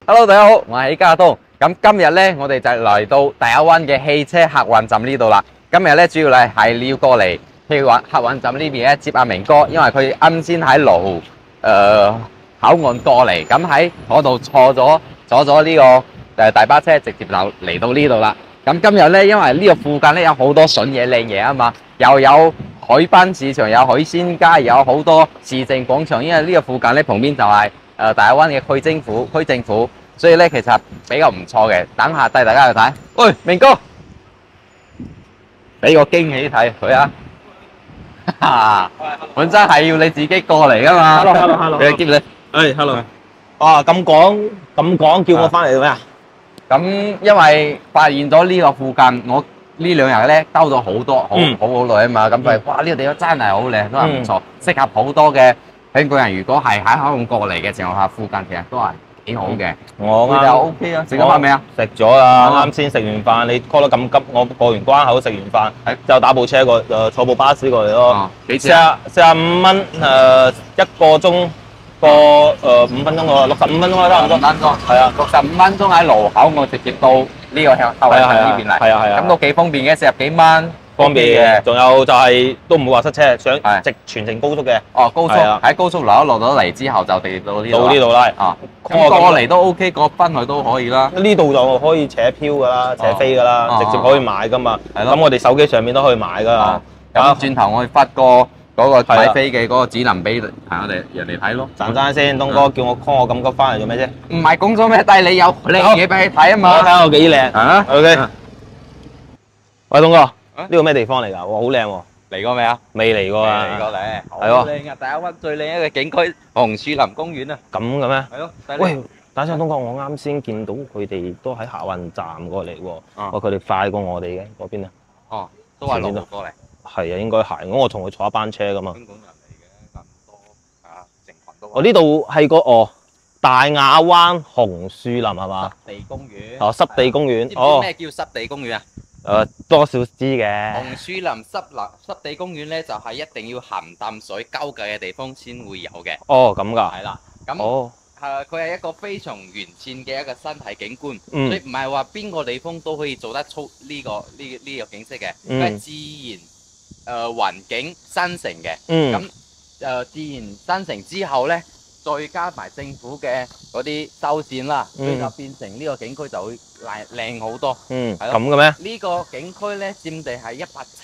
Hello， 大家好，我係喜家東。咁今日咧，我哋就嚟到大亞灣嘅汽車客運站呢度啦。今日咧，主要咧係要過嚟客運站呢邊咧接阿明哥，因為佢啱先喺羅湖口岸過嚟，咁喺嗰度坐咗呢個大巴車，直接就嚟到呢度啦。咁今日咧，因為呢個附近咧有好多筍嘢靚嘢啊嘛，又有海濱市場，有海鮮街，有好多市政廣場。因為呢個附近咧旁邊就係大亞灣嘅區政府，所以咧其實比較唔錯嘅。等下帶大家去睇。喂，明哥，俾個驚喜睇佢啊！本身係要你自己過嚟噶嘛。 Hello， 俾個機你。 hello。哇，咁講叫我翻嚟做咩啊？ 咁因為發現咗呢個附近，我呢兩日咧兜咗好多，好耐啊嘛。咁佢哇，呢個地方真係好靚，都係唔錯，適合好多嘅香港人。如果係喺口岸過嚟嘅情況下，附近其實都係幾好嘅。 我佢哋 OK 啊，食咗飯未啊？ 食咗啦，啱先食完飯。你 call 得咁急，我過完關口食完飯，就打部車過，坐部巴士過嚟咯。 幾錢啊 ？45蚊，一個鐘。5分鐘喎，65分鐘啦，差唔多。 5分鐘， 係啊 ，65分鐘喺羅湖口岸直接到呢個客運站呢邊嚟。 係啊。 咁都幾方便嘅，40幾蚊。 方便嘅，仲有就係都唔會話塞車，想直全程高速嘅。 哦，高速喺高速落咗嚟之後就直接到呢度。 到呢度啦。 啊，咁過嚟都 OK，過返去都可以啦。 呢度就可以扯票噶啦，扯飛噶啦，直接可以買噶嘛。咁我哋手機上面都可以買噶啦。 咁轉頭我哋發個嗰個買飛嘅嗰個指南俾我哋人哋睇咯。 陣間先，東哥叫我 call 我咁急翻嚟做咩啫？ 唔係講咗咩？但係你有靚嘢俾你睇啊嘛。 睇下我幾靚啊 ！OK。喂，東哥，呢個咩地方嚟㗎？哇，好靚喎！ 嚟過未啊？ 未嚟過啊？ 嚟過咧， 係喎。 靚啊！大亞灣最靚一個景區紅樹林公園啊。 咁嘅咩？ 係咯。 喂，等陣東哥，我啱先見到佢哋都喺客運站過嚟喎。喂，佢哋快過我哋嘅嗰邊啊？ 哦，都係羅湖過嚟。 係啊，應該係。我同佢坐一班車㗎嘛。 香港人嚟嘅咁多啊，成群都。 我呢度係個大亞灣紅樹林係嘛？ 濕地公園。 哦，濕地公園。 知唔知咩叫濕地公園啊？ 多少知嘅。 紅樹林濕地公園咧，就係一定要鹹淡水交界嘅地方先會有嘅。 哦，咁㗎。 係啦。咁佢係一個非常完善嘅一個生態景觀，所以唔係話邊個地方都可以做得出呢個景色嘅，佢係自然環境生成嘅。咁自然生成之後咧，再加埋政府嘅嗰啲修繕啦，所以就變成呢個景區就會靚好多。 係咁嘅咩？ 呢個景區咧佔地係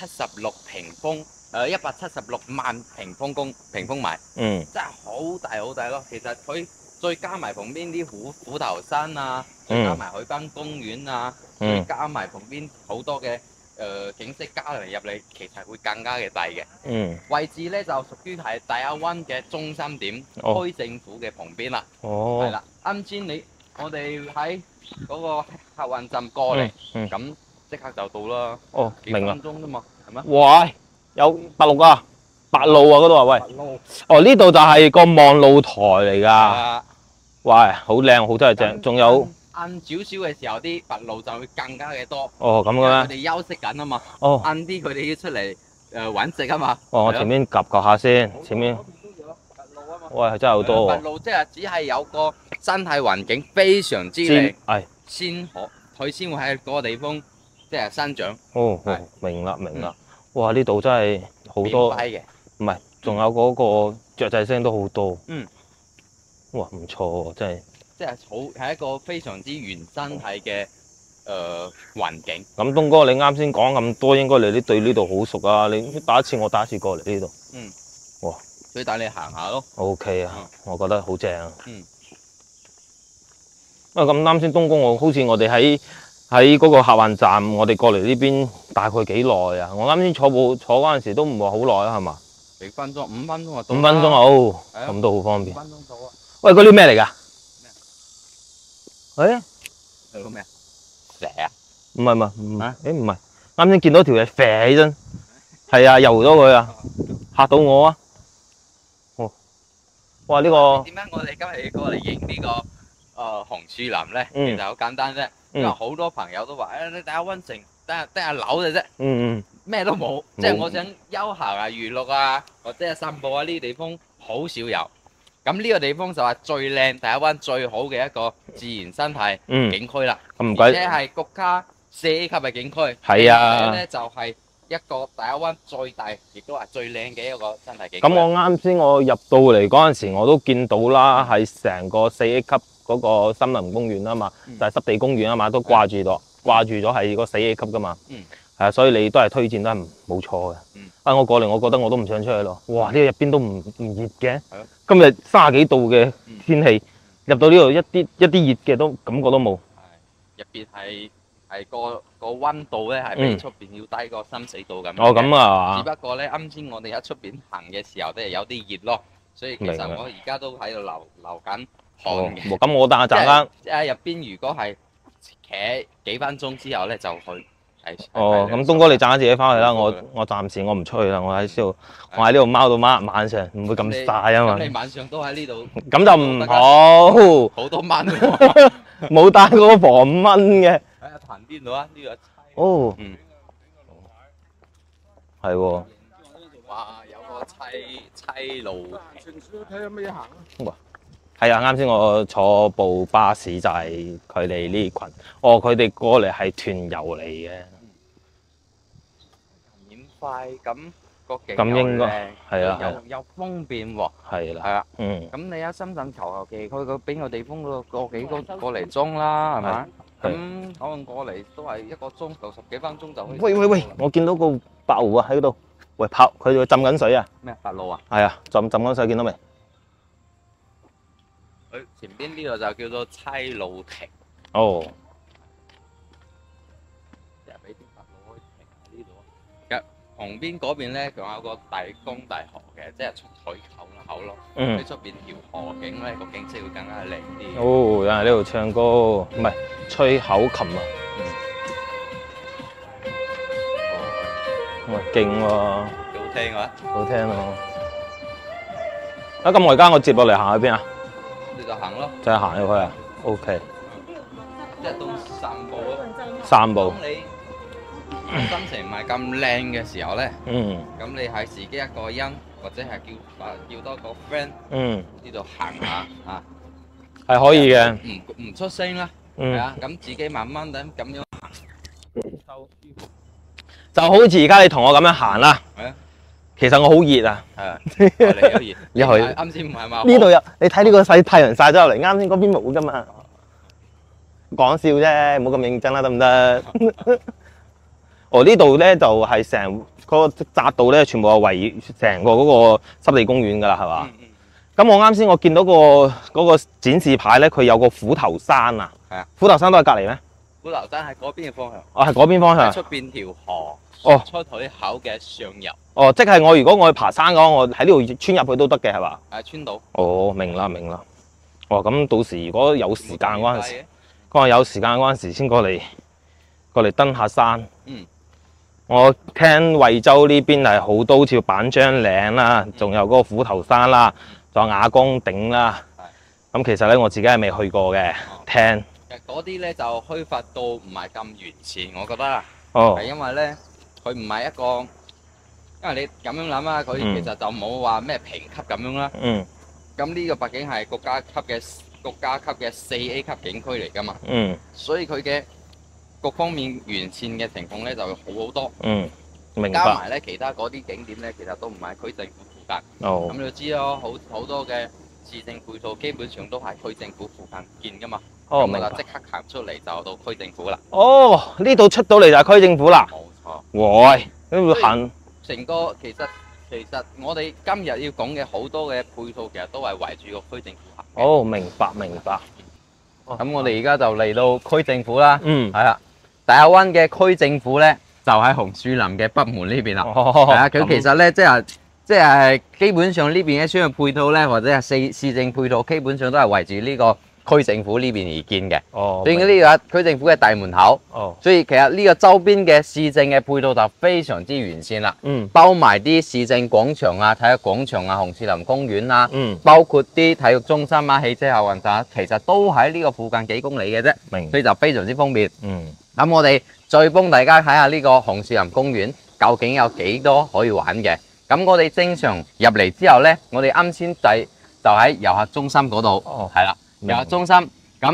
176萬平方米，真係好大咯。其實佢再加埋旁邊啲虎頭山啊，再加埋海濱公園啊，再加埋旁邊好多嘅景色加嚟入嚟，其實會更加嘅大嘅。位置咧就屬於係大亞灣嘅中心點，區政府嘅旁邊啦。係啦，啱先我哋喺嗰個客運站過嚟，咁即刻就到啦。哦，幾分鐘啫嘛，係咩？ 哇，有白鷺啊，白鷺啊嗰度啊，喂。哦，呢度就係個望露台嚟㗎。哇，好靚，好真係正，仲有。 晏少少嘅時候，啲白鷺就會更加嘅多。 哦，咁嘅咩？ 佢哋休息緊啊嘛。哦。晏啲佢哋要出嚟揾食啊嘛。 哦，我前面及下先，前面。喂，真係好多喎。 白鷺即係只係有個生態環境非常之靚，佢先會喺嗰個地方即係生長。 哦，明啦。哇，呢度真係好多。唔係，仲有嗰個雀仔聲都好多。哇，唔錯喎，真係。 即係一個非常之原生態嘅環境。 咁東哥，你啱先講咁多，應該你對呢度好熟啊！你第一次，我第一次過嚟呢度。哇！ 所以帶你行下咯。 OK 啊，我覺得好正啊。咁啱先，東哥，我好似我哋喺嗰個客運站，我哋過嚟呢邊大概幾耐啊？我啱先坐嗰陣時都唔係好耐啊，係嘛？ 幾分鐘？5分鐘啊！ 5分鐘啊，咁都好方便。 5分鐘到啊！ 喂，嗰啲咩嚟㗎？ 係個咩啊？蛇啊？ 唔係，唔係，啱先見到條嘢飛起身，係啊，游咗佢啊，嚇到我啊！哦，哇呢個點解我哋今日過嚟影呢個紅樹林咧？其實好簡單啫，因為好多朋友都話你大亞灣城得下樓嘅啫，咩都冇，即係我想休閒啊、娛樂啊，或者係散步啊呢啲地方好少有。咁呢個地方就係最靚大亞灣最好嘅一個自然生態嗯， 景區啦， 咁唔怪而且係國家4A 級嘅景區。 係啊而且咧就係一個大亞灣最大，亦都係最靚嘅一個生態景區。 咁我啱先我入到嚟嗰陣時，我都見到啦，係成個4A 級嗰個森林公園啊嘛，就係濕地公園啊嘛，都掛住咗係個4A 級噶嘛。 嗯。 係啊，所以你都係推薦都係冇錯嘅。 嗯。 我過嚟，我覺得我都唔想出去咯。哇！呢個入邊都唔熱嘅。 係咯。 今日30幾度嘅天氣，入到呢度一啲熱嘅都感覺都冇。 入邊係個溫度咧係比出邊要低個3-4度咁。 哦，咁啊。 只不過咧，啱先我哋喺出邊行嘅時候咧有啲熱咯，所以其實我而家都喺度流緊汗嘅。 咁我等下陣間。 即係入邊如果係企幾分鐘之後咧就去。 哦，咁東哥你陣間自己翻去啦，我暫時我唔出去啦，我喺呢度，我喺呢度踎到晚上唔會咁曬啊嘛。 咁你晚上都喺呢度？ 咁就唔好。 好多蚊喎。 冇帶嗰個防蚊嘅。 喺阿潭邊度啊，呢個哦。 嗯。 係喎。 哇，有個棲路亭。睇有咩行啊？ 係啊，啱先我坐部巴士就係佢哋呢群。哦，佢哋過嚟係團遊嚟嘅。 免費咁個景咁應該係啊， 又方便喎。 係啦。 係啊。 嗯。 咁你喺深圳求其去個邊個地方度個幾個嚟鐘啦，係咪？咁可能過嚟都係1個鐘到10幾分鐘就可以。 喂，我見到個白狐啊喺度，喂佢哋浸緊水啊！ 咩白鷺啊？ 係啊，浸緊水，見到未？ 佢前邊呢度就叫做棲路亭。 哦。 即係俾啲白鷺可以停喺呢度。旁邊嗰邊咧，仲有個大江大河嘅，即係出海口咯。 嗯。 喺出邊條河景咧，個景色會更加靚啲。 哦，有人喺呢度唱歌，唔係吹口琴啊！喂，勁喎！ 幾好聽啊！ 好聽咯！咁我而家我接落嚟行去邊啊？ 你就行咯。就係行入去啊 ？OK。 即係當散步咯。 散步。 心情唔係咁靚嘅時候咧，咁你係自己一個人，或者係叫多個 friend，呢度行下啊， 係可以嘅， 唔出聲啦，係啊，咁自己慢慢咁樣行， 就好似而家你同我咁樣行啦， 係啊， 其實我好熱啊， 係啊，你好熱， 你去啱先唔係嘛？ 呢度有，你睇呢個太陽曬咗入嚟，啱先嗰邊冇噶嘛，講笑啫，唔好咁認真啦，得唔得？哦，呢度咧就係成個匝道咧，全部係圍成個嗰個濕地公園噶啦，係嘛？咁我啱先我見到嗰個展示牌咧，佢有個虎頭山啊。係啊。虎頭山都係隔離咩？虎頭山係嗰邊嘅方向。哦，係嗰邊方向。出邊條河。哦。出海口嘅上游。哦，即係如果我去爬山嘅話，我喺呢度穿入去都得嘅，係嘛？係穿到。哦，明啦。哦，咁到時如果有時間嗰陣時，先過嚟登下山。我聽惠州呢邊係好多，好似板張嶺啦，仲有嗰個虎頭山啦，仲有瓦崗頂啦。咁其實咧，我自己係未去過嘅。聽嗰啲咧就開發到唔係咁完善，我覺得啦。係因為咧，佢唔係一個，因為你咁樣諗啊，佢其實就冇話咩評級咁樣啦。咁呢個畢竟係國家級嘅4A 級景區嚟噶嘛。所以佢嘅各方面完善嘅情況咧就會好好多。明白。加埋咧其他嗰啲景點咧，其實都唔係區政府附近。咁你就知咯，好多嘅市政配套基本上都係區政府附近建噶嘛。咁我就即刻行出嚟就到區政府啦。哦，呢度出到嚟就係區政府啦。冇錯。喂，咁會行成個其實我哋今日要講嘅好多嘅配套，其實都係圍住個區政府行。哦，明白。咁我哋而家就嚟到區政府啦。係啊。大亞灣嘅區政府咧，就喺紅樹林嘅北門呢邊啦。係啊，佢其實咧，即係基本上呢邊嘅商業配套咧，或者係市政配套，基本上都係圍住呢個區政府呢邊而建嘅。所以呢個區政府嘅大門口。所以其實呢個周邊嘅市政嘅配套就非常之完善啦。包埋啲市政廣場啊、體育廣場啊、紅樹林公園啊，包括啲體育中心啊、汽車客運站，其實都喺呢個附近幾公里嘅啫。所以就非常之方便。咁我哋再幫大家睇下呢個紅樹林公園究竟有幾多可以玩嘅。咁我哋正常入嚟之後呢，我哋啱先就喺遊客中心嗰度，係啦，遊客中心。咁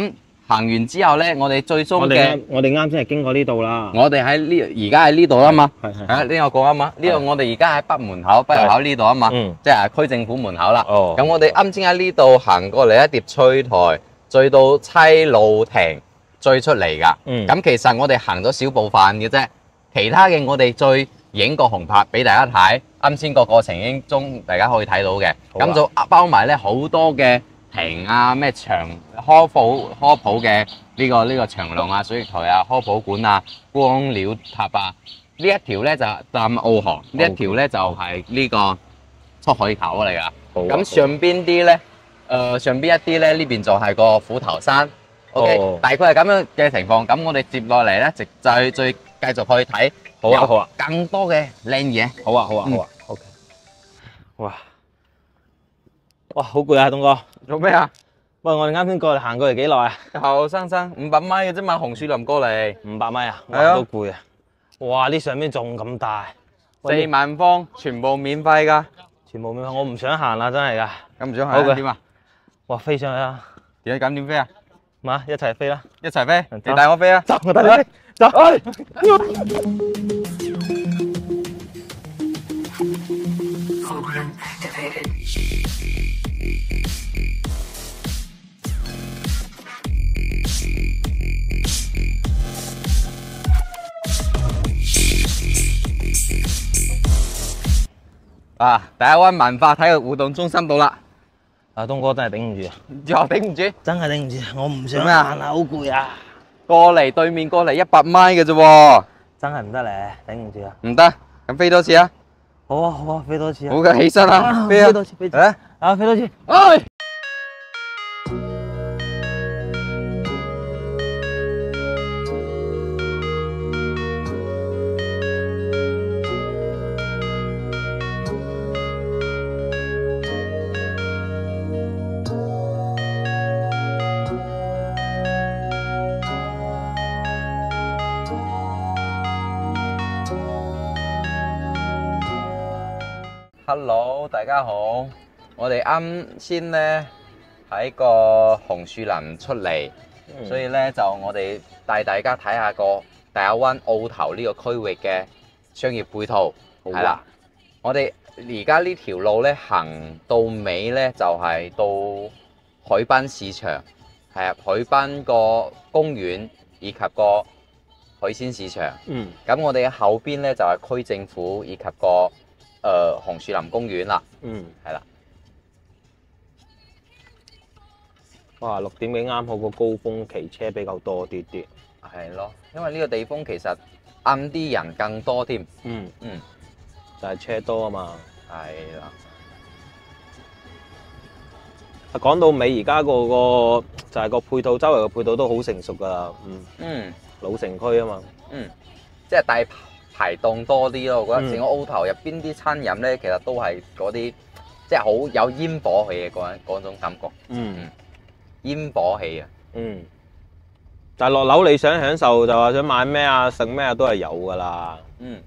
行完之後咧，我哋最終嘅我哋啱先係經過呢度啦。 我哋喺呢而家喺呢度啊嘛， 係係啊呢個講啊嘛，呢度我哋而家喺北門口北入口呢度啊嘛， 嗯即係區政府門口啦。 哦咁我哋啱先喺呢度行過嚟一碟翠台，再到妻路亭，追出嚟㗎。 嗯咁其實我哋行咗小部分嘅啫，其他嘅我哋再影個紅拍俾大家睇。啱先個過程已經中大家可以睇到嘅， 好啊咁就包埋咧好多嘅亭啊、咩長科普嘅呢個長廊啊、水翼台啊、科普館啊、光鳥塔啊，呢一條咧就淡澳河，呢一條咧就係呢個出海口嚟㗎。 好啊咁上邊啲咧，上邊一啲咧呢邊就係個虎頭山。OK， 哦大概係咁樣嘅情況。咁我哋接落嚟咧，再繼續去睇， 好啊好啊， 更多嘅靚嘢。 好啊好啊好啊，OK。哇哇，好攰啊，東哥。 做咩啊？ 喂，我哋啱先行過嚟幾耐啊後生500米嘅啫嘛，紅樹林過嚟 ？500米啊， 係啊哇都攰啊。哇，呢上面仲咁大， 4萬方，全部免費㗎。 全部免費，我唔想行啦，真係㗎。 咁唔想好嘅行點啊？ 哇，飛上去啊！ 點解咁點飛啊？ 嘛，一齊飛啦！ 一齊飛，你帶我飛啊！ 走，我帶你飛，走。 Program activated. 第一灣文化體育活動中心到啦， 阿東哥真係頂唔住啊！ 又頂唔住， 真係頂唔住，我唔想做咩啊行啦，好攰啊！ 過嚟對面過嚟100米嘅啫喎， 真係唔得咧，頂唔住啊！ 唔得，咁飛多次啊！ 好啊好啊，飛多次啊！ 好嘅，起身啦，飛啊！ 飛多次，飛多次啊！ 啊，飛多次！ 哎！Hello，大家好，我哋啱先咧喺個紅樹林出嚟，所以咧就我哋帶大家睇下個大亞灣澳頭呢個區域嘅商業配套，係啦。我哋而家呢條路咧行到尾咧就係到海濱市場，係啊，海濱個公園以及個海鮮市場。 嗯， 咁我哋後邊咧就係區政府以及個紅樹林公園啦， 嗯， 係啦。 哇，6點幾啱好個高峰期，車比較多啲啲。 係咯，因為呢個地方其實暗啲人更多添。 嗯， 嗯， 就係車多啊嘛。 係啦。 講到尾，而家個就係個配套，周圍嘅配套都好成熟噶啦。嗯， 嗯老城區啊嘛。 嗯，即係大排檔多啲咯。我覺得嗯成個澳頭入邊啲餐飲咧，其實都係嗰啲即係好有煙火氣嘅嗰種感覺。 嗯煙火氣啊！ 嗯。但係落樓你想享受就話想買咩啊、食咩啊都係有噶啦。 嗯，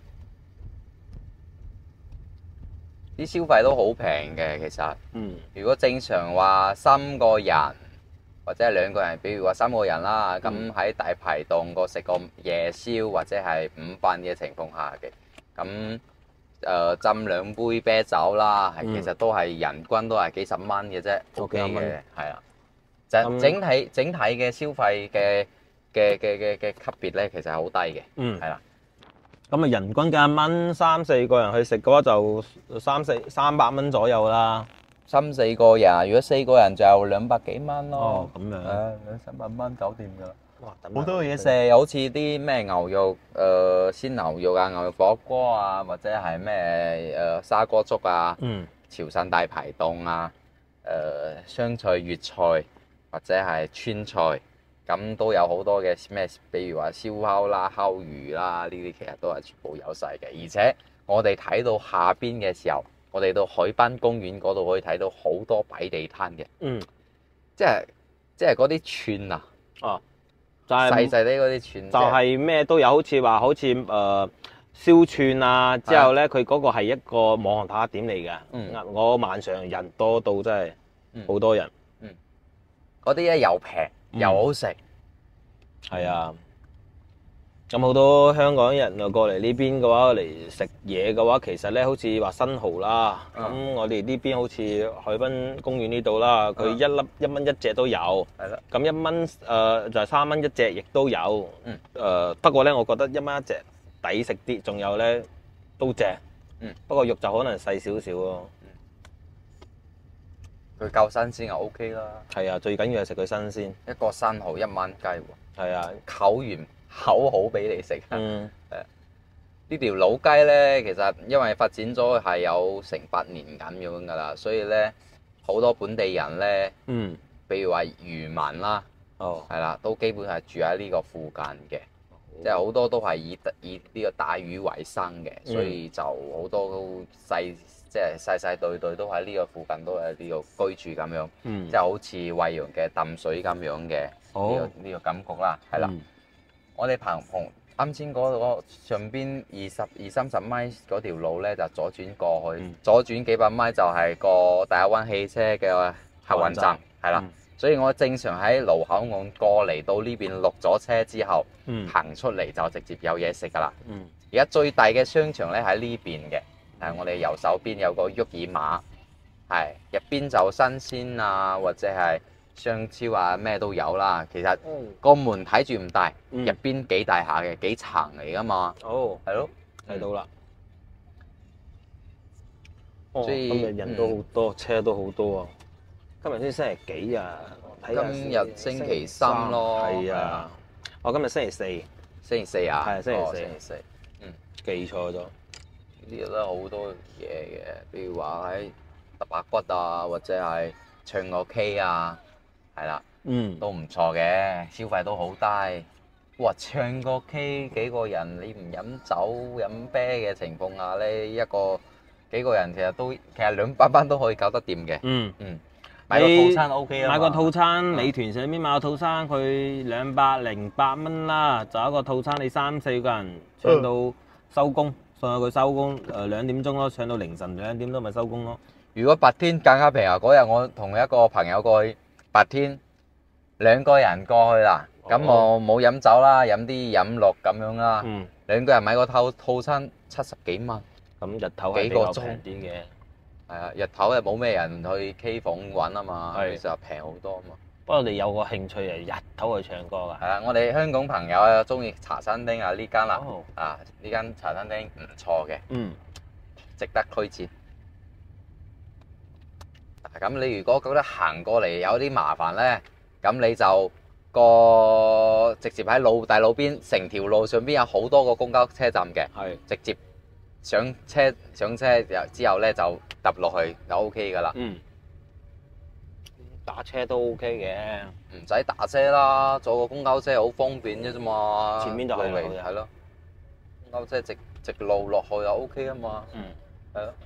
啲消費都好平嘅，其實。 嗯如果正常話3個人或者係2個人，比如話3個人啦，咁喺大排檔個食個夜宵或者係午飯嘅情況下嘅，咁斟2杯啤酒啦，係其實都係人均都係幾十蚊嘅啫，OK 幾十蚊嘅，係啦。就整體嘅消費嘅級別咧，其實係好低嘅， 嗯。 係啦。 咁啊，人均幾蚊，3、4個人去食嘅話就300蚊左右啦。 3、4個人，如果4個人就200幾蚊咯。 哦，咁樣。 200-300蚊搞掂㗎啦。 哇， 好多嘢食，好似啲咩牛肉，鮮牛肉啊、牛肉火鍋啊，或者係咩砂鍋粥啊、 嗯潮汕大排檔啊、湘菜、粵菜或者係川菜，咁都有好多嘅咩，比如話燒烤啦、烤魚啦，呢啲其實都係全部有晒嘅。而且我哋睇到下邊嘅時候，我哋到海濱公園嗰度可以睇到好多擺地攤嘅， 嗯， 即係嗰啲串啊。 哦，就係細細啲嗰啲串， 就係咩都有，好似燒串啊，之後咧佢嗰個係一個網紅打卡點嚟嘅。 嗯我晚上人多到真係好多人。 嗰啲咧又平又好食， 係啊。咁好多香港人啊過嚟呢邊嘅話嚟食嘢嘅話，其實咧好似話生蠔啦，咁我哋呢邊好似海濱公園呢度啦，佢1蚊一隻都有， 係啦， 咁1蚊就係3蚊一隻，亦都有。不過咧，我覺得1蚊一隻抵食啲，仲有咧都正。不過肉就可能細少少咯。 佢夠新鮮就 O K 啦。 係啊，最緊要係食佢新鮮。 一個生蠔1蚊雞喎。 係啊， 烤完口好俾你食。 嗯， 呢條老雞咧，其實因為發展咗係有成8年咁樣噶啦，所以咧好多本地人咧，譬如話漁民啦，係啦，都基本係住喺呢個附近嘅，即係好多都係以呢個打魚為生嘅，所以就好多都即係世世代代都喺呢個附近都係呢個居住咁樣，即係好似惠陽嘅淡水咁樣嘅呢個感覺啦，係啦。我哋鵬啱先嗰個上邊20-30米嗰條路咧，就左轉過去，左轉幾百米就係個大亞灣汽車嘅客運站，係啦。所以我正常喺盧口岸過嚟到呢邊落咗車之後，行出嚟就直接有嘢食噶啦。而家最大嘅商場咧喺呢邊嘅，我哋右手邊有個沃爾瑪，係入邊就新鮮啊，或者係商超啊，咩都有啦。其實個門睇住唔大，入邊幾大下嘅，幾層嚟噶嘛。係咯， 睇到啦。 所以今日人都好多，車都好多啊。今日先星期幾啊？ 今日星期3咯。 係啊。今日星期4。 星期4啊？ 係星期4。 星期4。 記錯咗。 呢啲都好多嘢嘅，譬如話喺揼下骨啊，或者係唱個 K 啊，係啦，都唔錯嘅，消費都好低。哇，唱個 K 幾個人，你唔飲酒飲啤嘅情況下咧，幾個人其實200蚊都可以搞得掂嘅。買個套餐 OK 啦。 買個套餐，美團上面買個套餐，佢208蚊啦，就一個套餐，你3-4個人唱到收工。上有佢收工2點鐘咯，唱到凌晨2點都咪收工咯。 如果白天更加平啊！嗰日我同一個朋友過去，白天2個人過去啦，咁我冇飲酒啦，飲啲飲樂咁樣啦。2個人買個套餐70幾蚊。 咁日頭係比較平啲嘅。 係啊，日頭又冇咩人去 K 房揾啊嘛，其實平好多啊嘛。 不過你有個興趣係日頭去唱歌㗎。係啊，我哋香港朋友啊，中意茶餐廳啊呢間啦，呢間茶餐廳唔錯嘅，值得推薦。咁你如果覺得行過嚟有啲麻煩咧，咁你就直接喺大路邊，成條路上邊有好多個公交車站嘅，直接上車之後咧就揼落去就 OK 噶啦。 打車都 OK 嘅， 唔使打車啦，坐個公交車好方便嘅啫嘛。 前面就係係咯，公交車直路落去就 OK 啊嘛。係咯。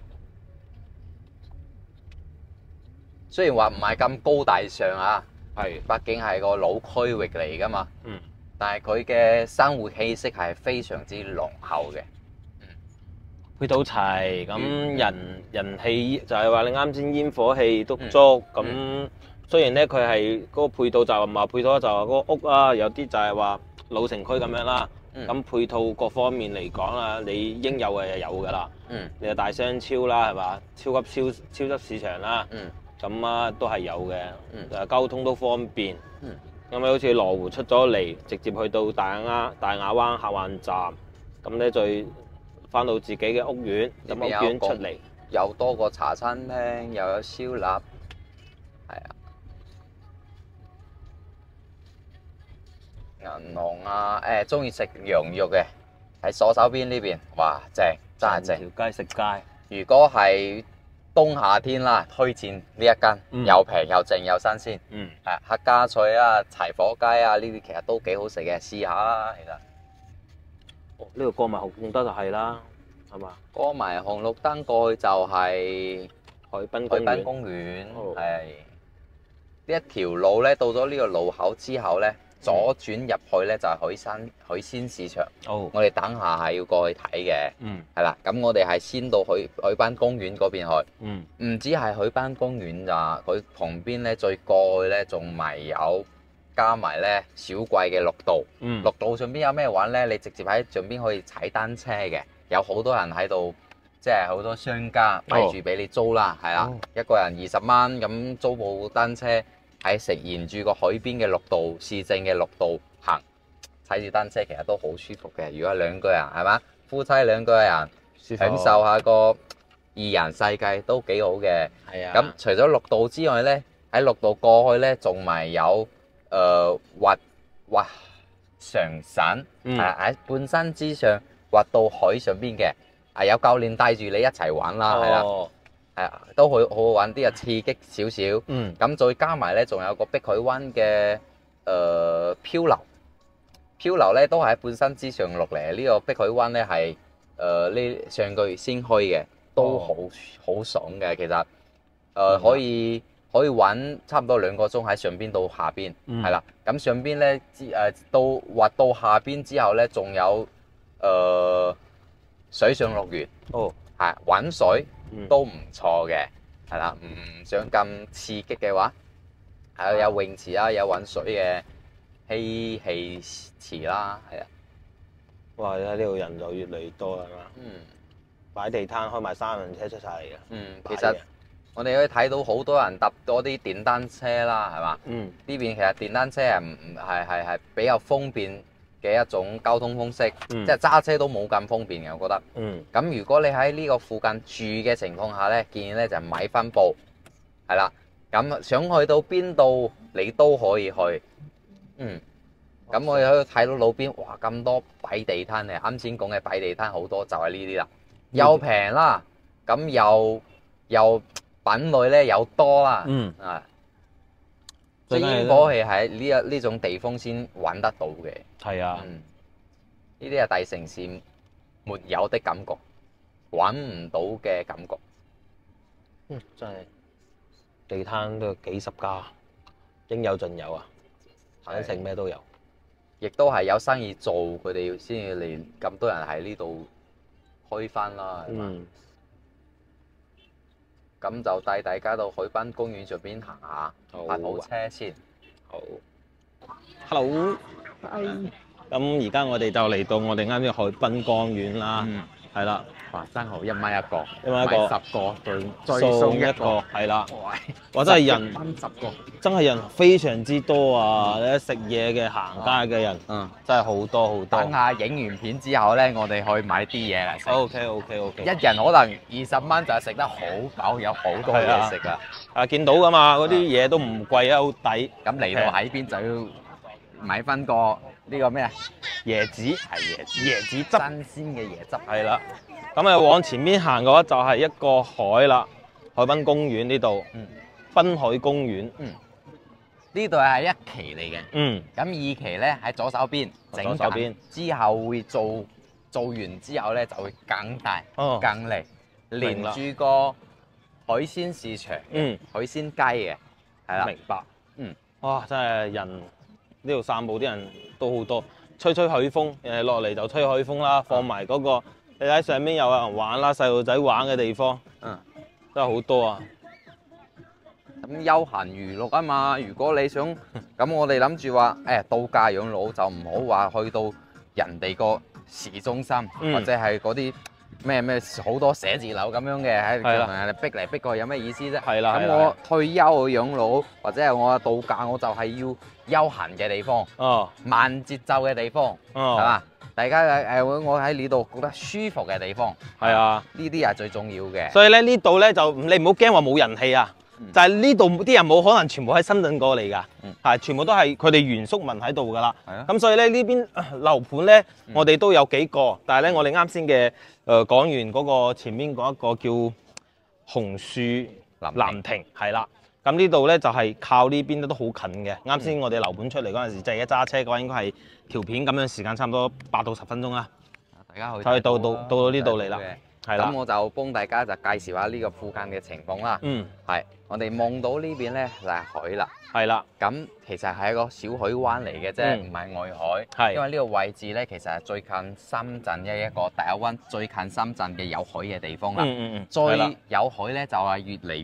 雖然話唔係咁高大上啊，北京係個老區域嚟噶嘛。但係佢嘅生活氣息係非常之濃厚嘅。 配套齊，咁人氣就係話你啱先煙火氣都足，咁雖然咧佢係嗰個配套就係話配套就係嗰個屋啊，有啲就係話老城區咁樣啦，咁配套各方面嚟講啊，你應有嘅就有噶啦，你有大商超啦係嘛，超級市場啦，咁啊都係有嘅，交通都方便，咁啊好似羅湖出咗嚟，直接去到大亞灣客運站，咁咧再翻到自己嘅屋苑，咁屋苑出嚟有多個茶餐廳，又有燒臘，係啊，銀行啊，中意食羊肉嘅喺左手邊呢邊，哇正，真係正。 條街食街。 如果係冬夏天啦，推薦呢一間，又平又正又新鮮。客家菜啊、柴火雞啊呢啲其實都幾好食嘅，試下啦，其實。 呢個過埋紅綠燈就係啦，係嘛？ 過埋紅綠燈過去就係海濱公園，係呢一條路咧，到咗呢個路口之後咧，左轉入去咧就係海鮮市場。我哋等下係要過去睇嘅，係啦。咁我哋係先到海濱公園嗰邊去，唔止係海濱公園咋，佢旁邊咧再過去咧仲咪有加埋咧小貴嘅綠道。 嗯綠道上邊有咩玩咧？你直接喺上邊可以踩單車嘅，有好多人喺度，即係好多商家擺住俾你租啦，係啦、一個人20蚊咁租部單車喺沿住個海邊嘅綠道、市政嘅綠道行，踩住單車其實都好舒服嘅。如果係兩個人係嘛，夫妻兩個人享受下個二人世界都幾好嘅。 係啊。 咁除咗綠道之外咧，喺綠道過去咧，仲埋有滑翔傘，喺半山之上滑到海上邊嘅，有教練帶住你一齊玩啦，係啦、係啊，都好好玩啲啊，刺激少少。咁再加埋咧，仲有個碧海灣嘅漂流，漂流咧都係喺半山之上落嚟。呢個碧海灣咧係呢上個月先開嘅，都好爽嘅。其實可以玩差唔多2個鐘喺上邊到下邊，係啦。咁上邊咧到滑到下邊之後咧，仲有水上樂園，係玩水都唔錯嘅，係啦。唔想咁刺激嘅話，係有泳池啦，有玩水嘅嬉戲池啦，係啊。 哇！而家呢度人就越嚟越多啦嘛。擺地攤開埋3輪車出晒嚟嘅。 其實我哋可以睇到好多人搭多啲電單車啦，係嘛？呢邊其實電單車係比較方便嘅一種交通方式，即係揸車都冇咁方便嘅，我覺得。咁如果你喺呢個附近住嘅情況下咧，建議咧就買翻部，係啦。咁想去到邊度你都可以去。咁我哋可以睇到路邊，哇咁多擺地攤嘅，啱先講嘅擺地攤好多就係呢啲啦，又平啦，咁又品類咧又多啦，所以應該係喺呢種地方先揾得到嘅。 係啊， 呢啲係大城市沒有的感覺，揾唔到嘅感覺。 真係地攤都有幾十家，應有盡有啊，肯食咩都有。 亦都係有生意做，佢哋先至嚟咁多人喺呢度開翻啦。咁就帶大家到海濱公園上邊行下，泊好車先。 好 ，Hello，咁而家我哋就嚟到我哋啱先海濱公園啦，係啦。 哇！生蠔1蚊一個 ，1蚊一個 ，10個再送一個， 係啦。哇！真係人 10個， 真係人非常之多啊！你食嘢嘅、行街嘅人，真係好多好多。 等下影完片之後咧，我哋去買啲嘢嚟食。 OK。 一人可能20蚊就係食得好飽，有好多嘢食啊！ 見到噶嘛，嗰啲嘢都唔貴啊，好抵。 咁嚟到喺邊就要買翻個呢個咩啊？ 椰子， 係椰子汁，新鮮嘅椰汁。 係啦。咁啊，往前面行嘅話就係一個海啦，海濱公園呢度，濱海公園。 呢度係1期嚟嘅。咁2期咧喺左手邊整緊，之後會做完之後咧就會更大、更嚟，連住個海鮮市場、海鮮街嘅，係啦。 明白。哇！真係人呢度散步啲人都好多，吹海風，落嚟就吹海風啦，放埋嗰個。你睇上面有人玩啦，細路仔玩嘅地方，真係好多啊！ 咁休閒娛樂啊嘛，如果你想，咁我哋諗住話，度假養老就唔好話去到人哋個市中心，或者係嗰啲咩好多寫字樓咁樣嘅，喺逼嚟逼去有咩意思啫？ 係啦。 咁我退休去養老，或者係我度假，我就係要休閒嘅地方，慢節奏嘅地方，係嘛？大家我喺呢度覺得舒服嘅地方， 係啊， 呢啲係最重要嘅。 所以咧呢度咧就你唔好驚話冇人氣啊，就係呢度啲人冇可能全部喺深圳過嚟㗎，係全部都係佢哋原宿民喺度㗎啦。咁所以咧呢邊樓盤咧，我哋都有幾個，但係咧我哋啱先嘅講完嗰個前面嗰一個叫紅樹蘭亭係啦。咁呢度咧就係靠呢邊都好近嘅。啱先我哋樓盤出嚟嗰陣時，就係一揸車嘅話，應該係條片咁樣時間差唔多8到10分鐘啦。 大家可以到呢度嚟啦，係啦。 咁我就幫大家就介紹下呢個附近嘅情況啦。係我哋望到呢邊咧就係海啦。係啦。咁其實係一個小海灣嚟嘅啫，唔係外海。係。因為呢個位置咧，其實係最近深圳嘅一個大亞灣最近深圳嘅有海嘅地方啦。再有海咧就係越嚟越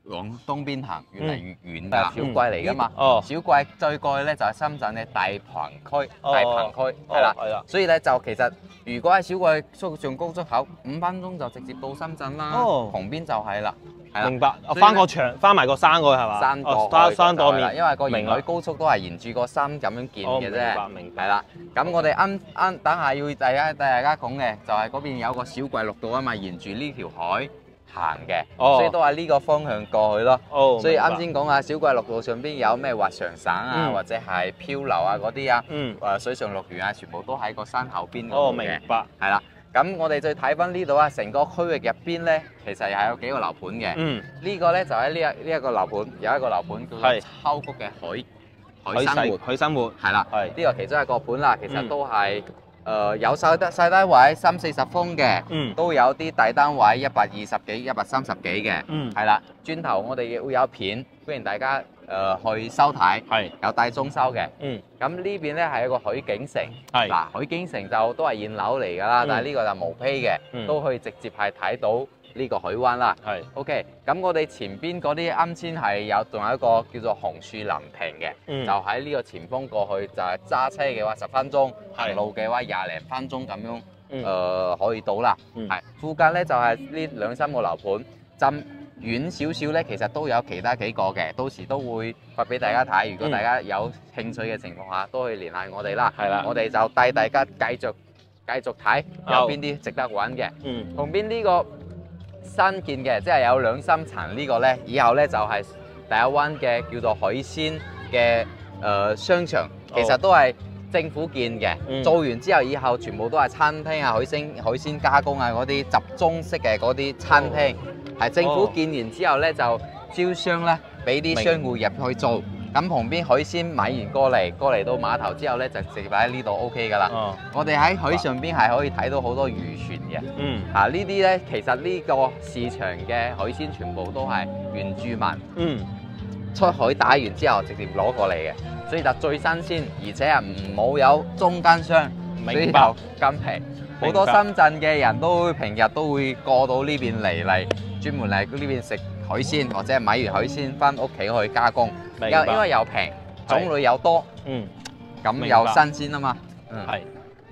往東邊行，越嚟越遠㗎啦。小貴嚟㗎嘛。 哦， 小貴最過去咧就係深圳嘅大鵬區，大鵬區係啦。 係啦。 所以咧就其實如果喺小貴蘇上高速口5分鐘就直接到深圳啦。 哦， 旁邊就係啦。係啦。 明白。我翻個場，翻埋個山過去係嘛？ 山過山過面， 因為個沿海高速都係沿住個山咁樣建嘅啫。 明白。 係啦，咁我哋等下要大家講嘅就係嗰邊有個小貴綠道啊嘛，沿住呢條海行嘅，所以都係呢個方向過去咯。 哦， 所以啱先講下小貴綠道上邊有咩滑翔傘啊，或者係漂流啊嗰啲啊，水上樂園啊，全部都喺個山後邊嗰度嘅。 明白。係啦。咁我哋再睇翻呢度啊，成個區域入邊咧，其實係有幾個樓盤嘅。呢個咧就喺呢一個樓盤，有一個樓盤叫做秋谷嘅海生活，係啦，呢個其中一個盤啦，其實都係有細單位30-40方嘅，都有啲大單位120幾、130幾嘅，係啦。轉頭我哋亦會有片，歡迎大家去收睇，有帶裝修嘅。咁呢邊咧係一個海景城，嗱海景城就都係現樓嚟㗎啦，但係呢個就毛坯嘅，都可以直接係睇到呢個海灣啦。OK，咁我哋前邊嗰啲啱先係仲有一個叫做紅樹林亭嘅，就喺呢個前方過去，就係揸車嘅話10分鐘，行路嘅話20零分鐘咁樣，可以到啦。係附近咧就係呢2-3個樓盤，浸遠少少咧，其實都有其他幾個嘅，到時都會發俾大家睇。如果大家有興趣嘅情況下，都可以聯繫我哋啦。係啦，我哋就帶大家繼續睇有邊啲值得玩嘅。旁邊呢個新建嘅，即係有2-3層呢個咧，以後咧就係第一灣嘅叫做海鮮嘅商場，其實都係政府建嘅。做完之後，以後全部都係餐廳啊、海鮮加工啊嗰啲集中式嘅嗰啲餐廳。係政府建完之後咧，就招商咧，俾啲商戶入去做。咁旁邊海鮮買完過嚟到碼頭之後咧，就直接擺喺呢度 OK 噶啦。我哋喺海上邊係可以睇到好多漁船嘅。呢啲咧，其實呢個市場嘅海鮮全部都係原住民出海打完之後直接攞過嚟嘅，所以就最新鮮，而且係唔好有中間商，所以就咁平。好多深圳嘅人都平日都會過到呢邊嚟專門嚟呢邊食海鮮，或者係買完海鮮翻屋企去加工，因為又平，種類又多，咁又新鮮啊嘛。係。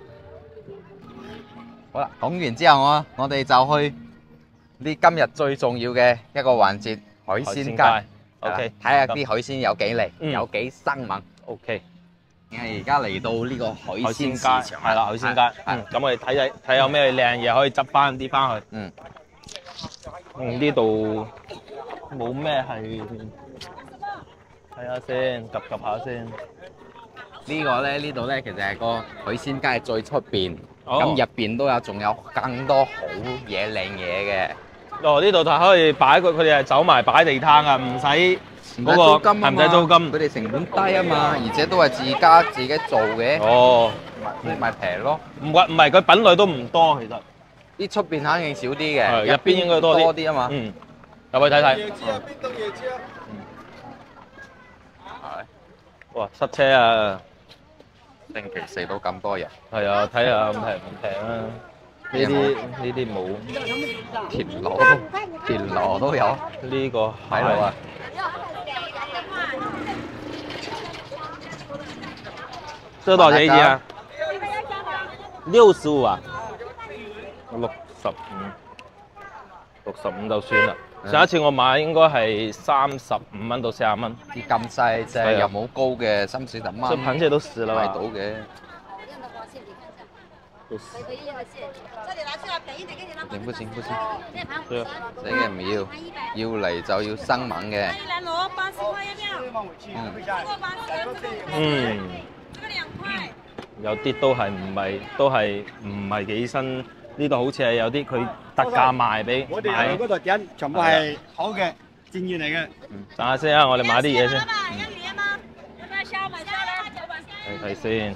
好啦，講完之後我哋就去今日最重要嘅一個環節——海鮮街。OK， 睇下啲海鮮有幾嚟，有幾生猛。OK。而家嚟到呢個海鮮市場， 係啦，海鮮街。咁我哋睇有咩靚嘢可以執翻啲翻去。呢度冇咩係，睇下先，及下先。 呢度咧，其實係個海鮮街最出邊，咁入邊都仲有更多好嘢靚嘢嘅。 呢度就可以擺佢哋係走埋擺地攤啊，唔使。嗰個係唔使租金， 佢哋成本低啊嘛，而且都係自己做嘅。所以咪平咯。唔係，佢品類都唔多，其實。 啲出邊肯定少啲嘅， 入邊應該多啲啊嘛。 入去睇睇。哇，塞車啊！ 星期四都咁多人。 係啊，睇下咁平唔平啊？呢啲冇。 田螺都有。 呢個喺度啊！ 這多少錢一斤啊？65啊？65就算啦。上一次我買應該係35蚊到40蚊。 啲咁細隻又冇高嘅，30-40蚊。 這螃蟹都死了吧？ 買到嘅。不行，這個唔要，要嚟就要生猛嘅。 有啲都係唔係幾新，呢度好似係有啲佢特價賣俾。 我哋喺嗰度點，全部係好嘅正義嚟嘅。 等下先啊，我哋買啲嘢先。睇先。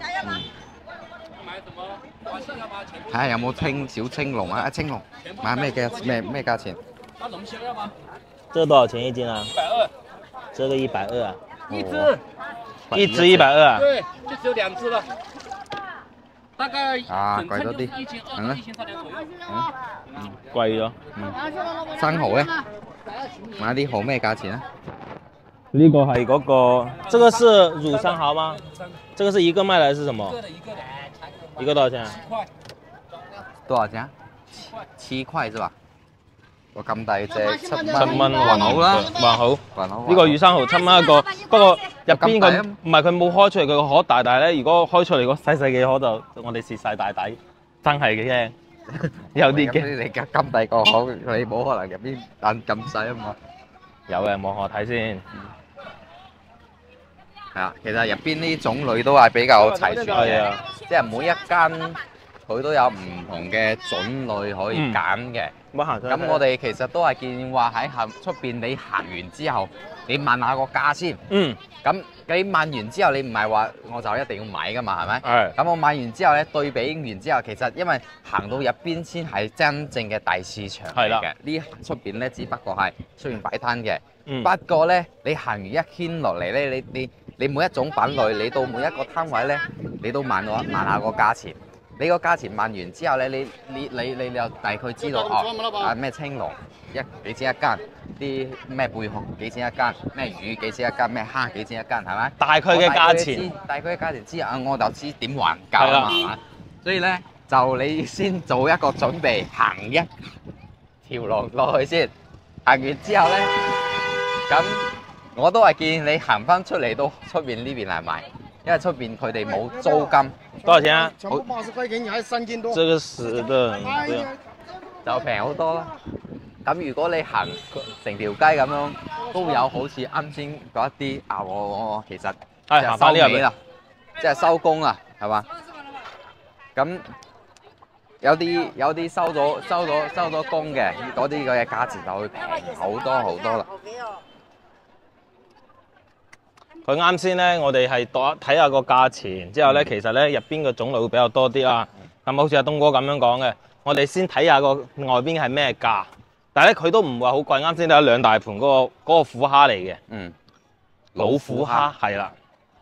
睇下有冇小青龍啊！青龍買咩價錢？ 這多少錢一斤啊？120。這個120啊？ 一隻 120啊？ 對，就只有2隻了。 大概啊整稱貴咗啲就是1200到1300左右。 貴咗。 生蠔咧，買啲蠔咩價錢啊？ 呢個係嗰個，這個是乳生蠔嗎？這個是一個賣來是什麼？一個多少錢啊？ 多少錢啊？7塊是吧？個咁大隻7蚊， 7蚊還好啦， 還好。 還好。 呢個乳生蠔7蚊一個，不過入邊佢唔係佢冇開出嚟佢個殼大，但係咧如果開出嚟個細細嘅殼就我哋蝕晒大底，真係嘅啫。有啲嘅。 你咁大個殼，你冇可能入邊彈咁細啊嘛。 有嘅，望我睇先。 係啊，其實入邊啲種類都係比較齊全嘅係啊， 即係每一間佢都有唔同嘅種類可以揀嘅。 冇行咁我哋其實都係建議話喺出邊你行完之後，你問下個價先。 嗯咁你問完之後，你唔係話我就一定要買噶嘛，係咪？ 係咁我買完之後咧，對比完之後，其實因為行到入邊先係真正嘅大市場嚟係啦嘅，呢出邊咧只不過係出面擺攤嘅。 嗯不過咧，你行完一圈落嚟咧，你每一種品類，你到每一個攤位咧，你都問下個價錢。你個價錢問完之後咧，你就大概知道哦，咩青龍幾錢一間，啲咩貝殼幾錢一間，咩魚幾錢一間，咩蝦幾錢一間，係咪？ 大概嘅價錢， 大概嘅價錢之後，我就知點還價啊嘛，係嘛？所以咧，就你先做一個準備，行一條路落去先，行完之後咧，咁我都係建議你行翻出嚟到出邊呢邊嚟買，因為出邊佢哋冇租金。 多少錢啊？ 全部80塊錢，你還3斤多。 這個死的，對啊。 就平好多啦。咁如果你行成條街咁樣，都有好似啱先嗰一啲啊，我其實即係收尾啦，即係收工啦，係嘛？咁有啲收咗工嘅，嗰啲嘅價錢就會平好多好多啦。 佢啱先咧，我哋係睇下個價錢，之後咧，其實咧入邊嘅種類會比較多啲啦。咁好似阿東哥咁樣講嘅，我哋先睇下個外邊係咩價，但係咧佢都唔會好貴。啱先都有兩大盤嗰個虎蝦嚟嘅， 嗯， 老虎蝦係啦。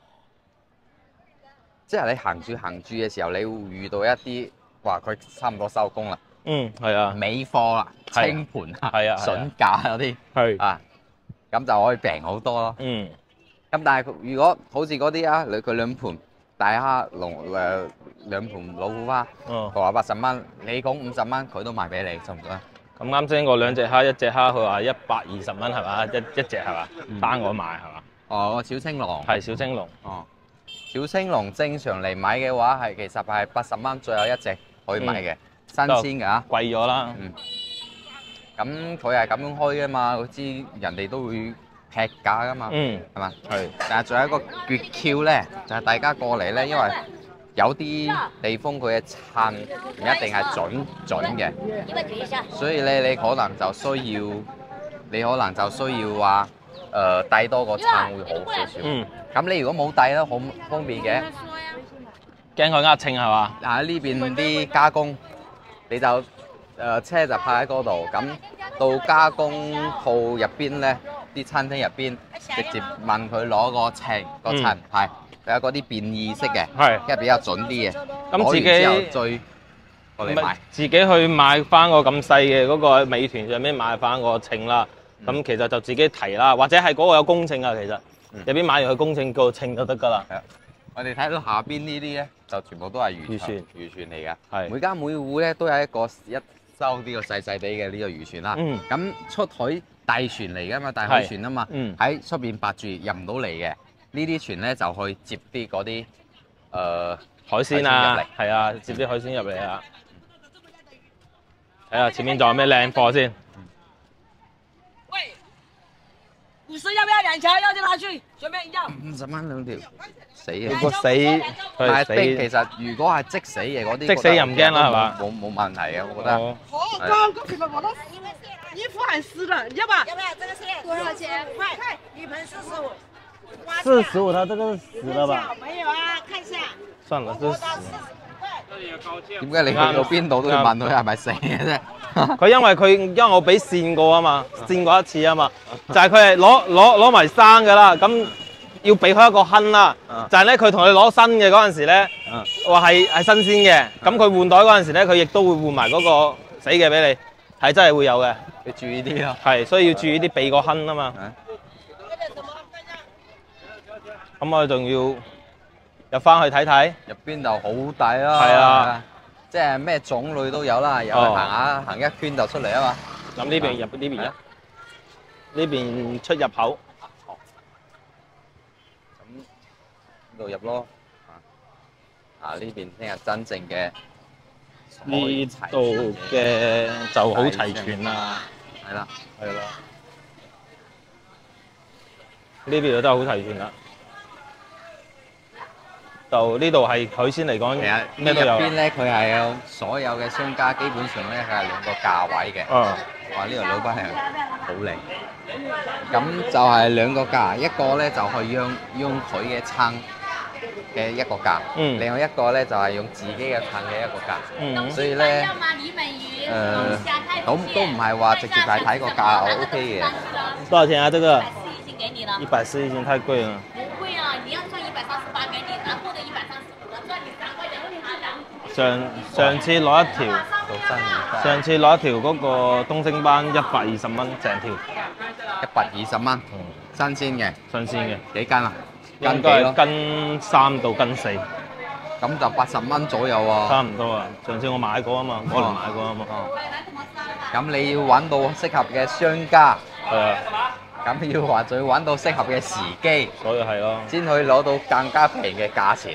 即係你行住嘅時候，你會遇到一啲話佢差唔多收工啦， 嗯，係啊， 尾貨啦、 係啊清盤啊、 係啊筍價嗰啲係啊，咁就可以平好多咯。 嗯， 咁但係如果好似嗰啲啊，佢兩盤大蝦兩盤老虎蝦， 哦佢話80蚊，你講50蚊，佢都賣俾你，信唔信啊？ 咁啱先嗰兩隻蝦，一隻蝦佢話120蚊係嘛？一隻係嘛？單我買係嘛？ 哦，小青龍係小青龍。 哦，小青龍正常嚟買嘅話係其實係80蚊左右一隻可以買嘅，新鮮嘅嚇。 貴咗啦。 嗯。咁佢係咁樣開嘅嘛，佢知人哋都會劈價噶嘛， 嗯， 係嘛？ 係。 但係仲有一個訣竅咧，就係大家過嚟咧，因為有啲地方佢嘅稱唔一定係準嘅，所以咧你可能就需要話帶多個稱會好少少。 嗯。 咁你如果冇帶咧，好方便嘅。 驚佢呃秤係嘛？ 喺呢邊啲加工，你就車就泊喺嗰度，咁到加工鋪入邊咧，啲餐廳入邊直接問佢攞個秤，個秤係有嗰啲變異式嘅， 係， 即係比較準啲嘅。 咁自己之後再過嚟買， 自己去買翻個咁細嘅嗰個美團上面買翻個秤啦。咁其實就自己提啦，或者係嗰個有公秤啊，其實入邊買完佢公秤個稱就得㗎啦。 我哋睇到下邊呢啲咧，就全部都係漁船嚟㗎。 係每間每戶咧都有一收呢個細細地嘅呢個漁船啦。咁出海大船嚟㗎嘛，大海船啊嘛，喺出邊泊住入唔到嚟嘅。呢啲船咧就去接啲嗰啲海鮮啊，係啊，接啲海鮮入嚟啊。睇下前面仲有咩靚貨先。 50要不要2條？要就拿去，隨便要。 50蚊兩條，死啊！ 個死， 但係冰其實如果係即死嘅嗰啲， 即死又唔驚啦係嘛？ 冇問題嘅，我覺得。 好，剛過去了，我都衣服還濕了，要吧？要不要這個是多少錢？快，一盆45。 45，它這個是死了吧？ 沒有啊，看一下。 算了，這是死。 點解你去到邊度都要問佢係咪死嘅啫？ 佢因為我俾跣過啊嘛，跣過一次啊嘛，就係佢係攞埋生㗎啦。咁要俾佢一個坑啦，就係咧佢同你攞新嘅嗰陣時咧，話係新鮮嘅，咁佢換袋嗰陣時咧，佢亦都會換埋嗰個死嘅俾你，係真係會有嘅。 你注意啲咯。 係，所以要注意啲避個坑啊嘛。咁我哋仲要入翻去睇睇， 入邊就好大啦。 係啊， 即係咩種類都有啦，有去行下行一圈就出嚟啊嘛。 咁呢邊入呢邊啊，呢邊出入口。 度入咯，呢邊聽日真正嘅呢度嘅就好齊全啦， 係啦， 係啦，呢邊就真係好齊全啦。就呢度係佢先嚟講， 其實咩都有。 入邊咧，佢係有所有嘅商家，基本上咧佢係兩個價位嘅。哇！呢個老闆係好靚，咁就係兩個價，一個咧就係用佢嘅撐嘅一個價，另外一個咧就係用自己嘅撐嘅一個價，所以咧都唔係話直接係睇個價我 OK 嘅。 多少錢啊？這個 140已經給你了。 140已經太貴了。 不貴啊，你要算138給你，然後的135的，賺你3塊錢給他的。 上次攞一條，上次攞一條嗰個東星斑120蚊成條 ，120蚊，新鮮嘅， 新鮮嘅， 幾斤啊？ 應該係斤3到斤4， 咁就80蚊左右喎。 差唔多啊！上次我買過啊嘛，我嚟買過啊嘛。 咁你要揾到適合嘅商家， 係啊。 咁要話仲要揾到適合嘅時機， 所以係咯， 先可以攞到更加平嘅價錢。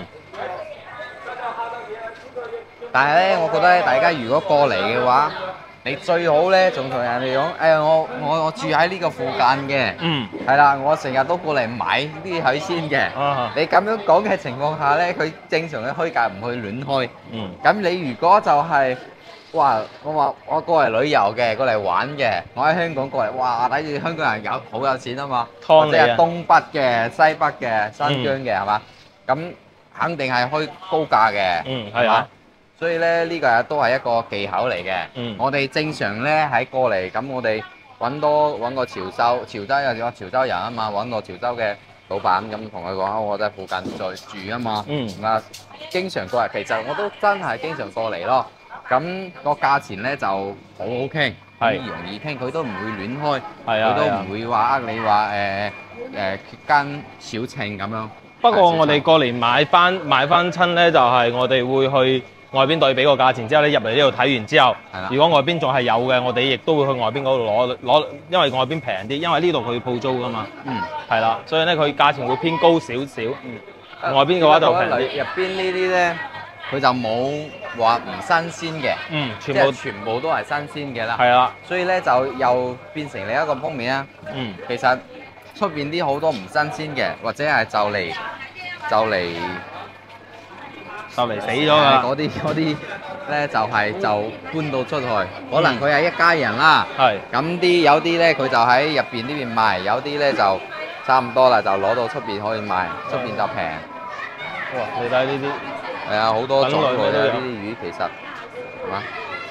但係咧，我覺得大家如果過嚟嘅話，你最好咧仲同人哋講，我住喺呢個附近嘅，係啦，我成日都過嚟買啲海鮮嘅。你咁樣講嘅情況下咧，佢正常嘅開價唔會亂開。咁你如果就係哇，我話我過嚟旅遊嘅，過嚟玩嘅，我喺香港過嚟，哇，睇住香港人好有錢啊嘛，或者係東北嘅、西北嘅、新疆嘅係嘛，咁肯定係開高價嘅，係嘛？所以咧呢個都係一個技巧嚟嘅。我哋正常咧喺過嚟，咁我哋揾個潮州有個潮州人啊嘛，揾個潮州嘅老闆咁同佢講，我喺附近再住啊嘛，經常過嚟，其實我都真係經常過嚟咯。咁個價錢咧就好好傾，容易傾，佢都唔會亂開，佢都唔會話你話間小稱咁樣。 不過我哋過嚟買翻親咧，就係我哋會去外邊對比個價錢之後咧，入嚟呢度睇完之後，如果外邊仲係有嘅，我哋亦都會去外邊嗰度攞，因為外邊平啲，因為呢度佢鋪租噶嘛。係啦，所以咧佢價錢會偏高少少。外邊嘅話就平啲。 入邊呢啲咧，佢就冇話唔新鮮嘅，全部都係新鮮嘅啦。 係啦， 所以咧就又變成另一個方面啊。其實出邊啲好多唔新鮮嘅，或者係就嚟死咗啦。 嗰啲咧就搬到出去，可能佢係一家人啦。咁有啲咧佢就喺入邊呢邊賣，有啲咧就差唔多啦，就攞到出邊可以賣，出邊就平。 哇！你睇呢啲， 係啊，好多種類啊，呢啲魚其實係嘛，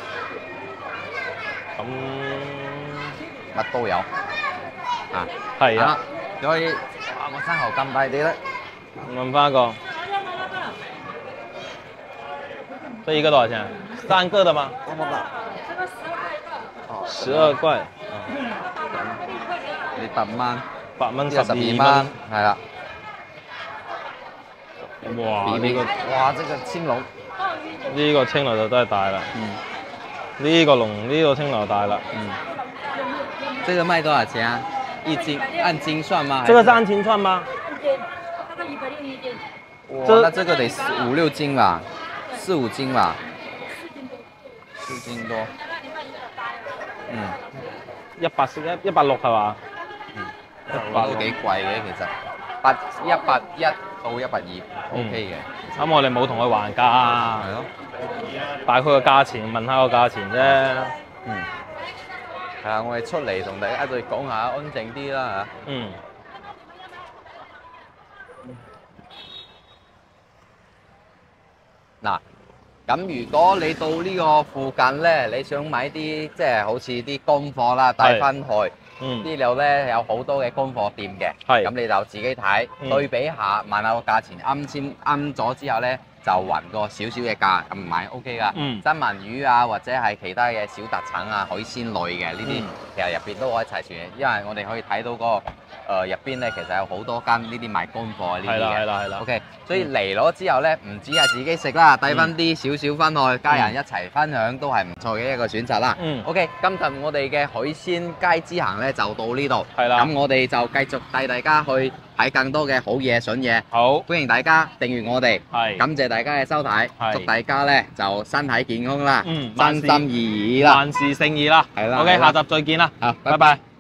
咁乜都有啊。 係啊， 所以哇，我生蠔咁大啲咧。 問翻一個，這一個多少錢？3個的嗎？12塊。 你8蚊 ，8蚊 12蚊，係啦。 哇！呢個哇，這個青龍， 呢個青龍就真係大啦。呢個龍呢個青龍大啦。 這個賣多少錢啊？一斤按斤算嗎？ 這個是按斤算嗎？ 大概160一斤。 哇，那這個得5、6斤吧，4、5斤吧。4斤多。 160係嘛都幾貴嘅其實，181到120 OK 嘅。 咁我哋冇同佢還價啊。 係咯。 大概個價錢，問下個價錢啫。 係啊，我哋出嚟同大家再講下，安靜啲啦嚇。嗱， 咁如果你到呢個附近咧，你想買啲即係好似啲乾貨啦，帶翻去。呢度咧有好多嘅乾貨店嘅，咁你就自己睇對比下，問下個價錢啱咗之後咧，就還個少少嘅價，咁買 OK 噶。三文魚啊，或者係其他嘅小特產啊、海鮮類嘅呢啲，其實入邊都可以齊全嘅，因為我哋可以睇到嗰個入邊咧，其實有好多間呢啲賣乾貨呢啲嘅。係啦。OK， 所以嚟咗之後咧，唔止係自己食啦，帶翻啲少少翻去，家人一齊分享都係唔錯嘅一個選擇啦。OK， 今集我哋嘅海鮮街之行咧就到呢度。係啦。咁我哋就繼續帶大家去睇更多嘅好嘢、筍嘢。好，歡迎大家訂閱我哋。係。感謝大家嘅收睇，祝大家咧就身體健康啦，身心意義啦，萬事勝意啦。係啦。OK， 下集再見啦。好，拜拜。